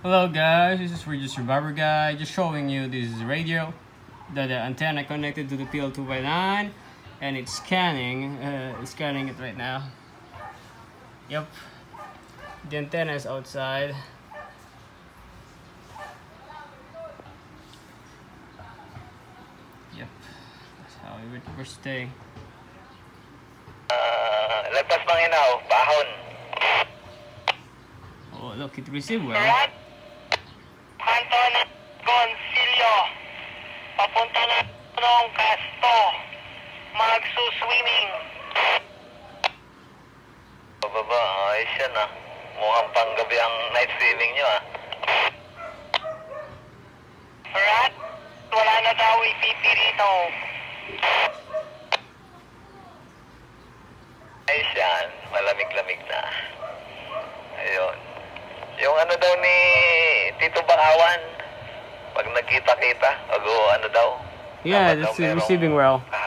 Hello guys, this is Uv5re guy, just showing you this radio, the antenna connected to the PL2x9, and it's scanning it right now. Yep, the antenna is outside. Yep, that's how we're staying. Lagpas Manginaw, Bahon. Oh look, it received well. Right? Anton Concilio. Papunta na ng Casto. Magsuswimming. Bababa, ayos yan ah. Mukhang panggabi ang night swimming nyo ah. Rat, wala na daw IPP rito. Ayos yan, malamig-lamig na. Ayun. Yung ano daw ni Tito Bakawan, pag nagkita-kita, ano daw. Yeah, that's receiving well.